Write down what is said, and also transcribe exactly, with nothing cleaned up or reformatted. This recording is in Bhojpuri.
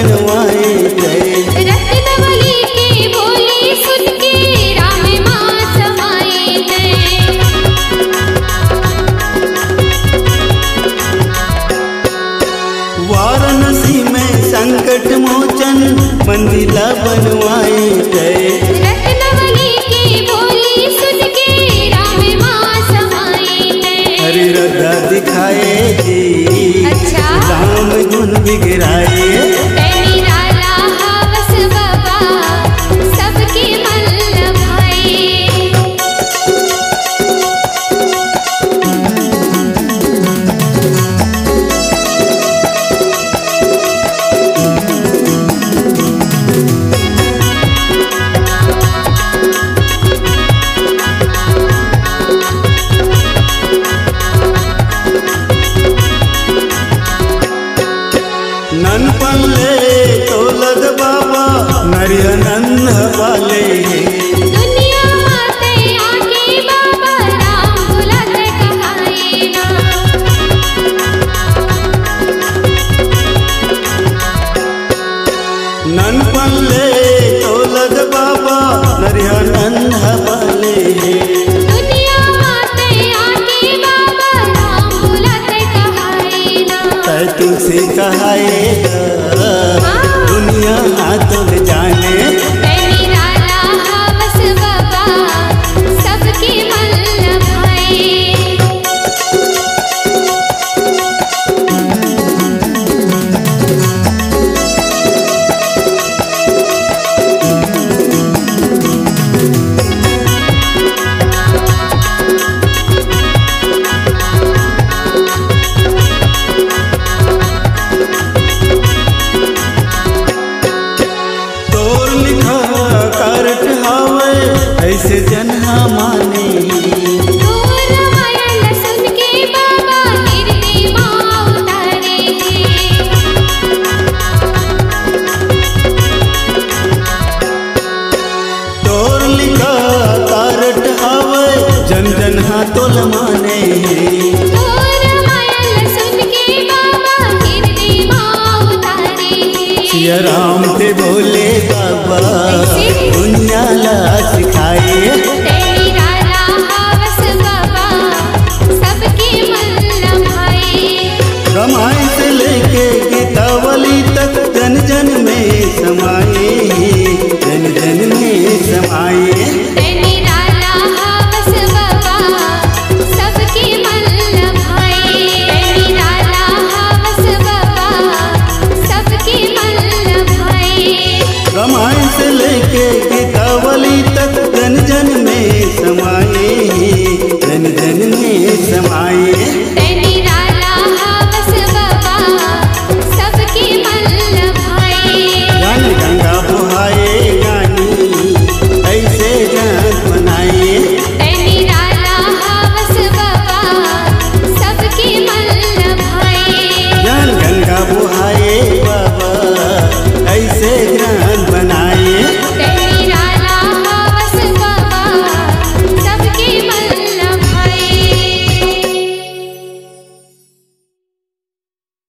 बनवाए गए। रत्नवली की बोली सुन के राम माँ समाए गए। वाराणसी में संकट मोचन मंदिला बनवाए गए। रत्नवली की बोली सुन के राम माँ समाए गए। हरि रद्दा दिखाए जी, अच्छा राम गुण बिगड़ाए। निराला हवस बाबा सबके मन लभाए। ननपल्ले तो लग बाबा नरियनंद वाले। दुनिया माते आके बाबा राम बुलात कहाए ना। ननपल्ले तो लग बाबा नरियनंद वाले। दुनिया माते आके बाबा राम बुलात कहाए ना। तै तुझसे कहाएगा दुनिया हाथों में जाने। निराला हवस बाबा सबके मन लभाए। तोर लिखा करट हावे ऐसे जनहा माने। तो रामायण सुन के बाबा गिरते माँ उतारे हैं। तोर लिखा करट हावे जन जन हाथों माने। तो रामायण सुन के बाबा गिरते माँ उतारे हैं। सिया राम के बोले बाबा दुनिया ला सिखाए। निराला हवस बाबा सबके मन लभाए। रामायण से लेके गीतावली तक जन जन में समाए।